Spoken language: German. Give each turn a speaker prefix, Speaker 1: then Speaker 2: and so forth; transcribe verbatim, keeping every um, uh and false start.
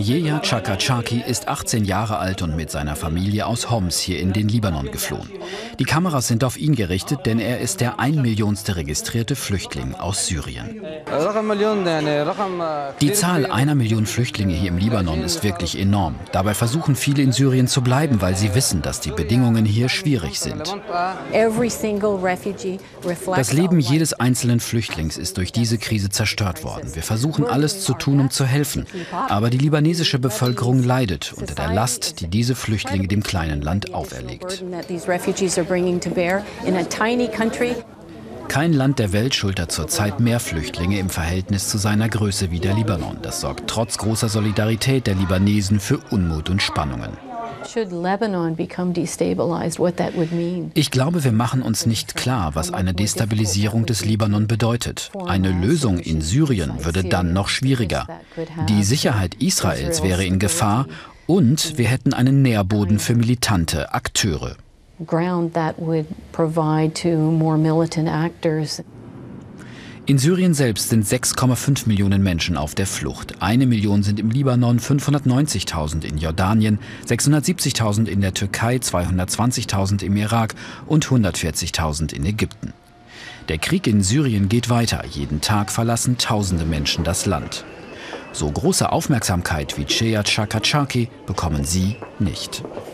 Speaker 1: Yeya Chakachaki ist achtzehn Jahre alt und mit seiner Familie aus Homs hier in den Libanon geflohen. Die Kameras sind auf ihn gerichtet, denn er ist der ein Millionste registrierte Flüchtling aus Syrien. Die Zahl einer Million Flüchtlinge hier im Libanon ist wirklich enorm. Dabei versuchen viele in Syrien zu bleiben, weil sie wissen, dass die Bedingungen hier schwierig sind. Das Leben jedes einzelnen Flüchtlings ist durch diese Krise zerstört worden. Wir versuchen alles zu tun, um zu helfen. Aber die libanesische Bevölkerung leidet unter der Last, die diese Flüchtlinge dem kleinen Land auferlegt. Kein Land der Welt schultert zurzeit mehr Flüchtlinge im Verhältnis zu seiner Größe wie der Libanon. Das sorgt trotz großer Solidarität der Libanesen für Unmut und Spannungen. Ich glaube, wir machen uns nicht klar, was eine Destabilisierung des Libanon bedeutet. Eine Lösung in Syrien würde dann noch schwieriger. Die Sicherheit Israels wäre in Gefahr und wir hätten einen Nährboden für militante Akteure. In Syrien selbst sind sechs Komma fünf Millionen Menschen auf der Flucht. Eine Million sind im Libanon, fünfhundertneunzigtausend in Jordanien, sechshundertsiebzigtausend in der Türkei, zweihundertzwanzigtausend im Irak und hundertvierzigtausend in Ägypten. Der Krieg in Syrien geht weiter. Jeden Tag verlassen tausende Menschen das Land. So große Aufmerksamkeit wie Yeya Chakachaki bekommen sie nicht.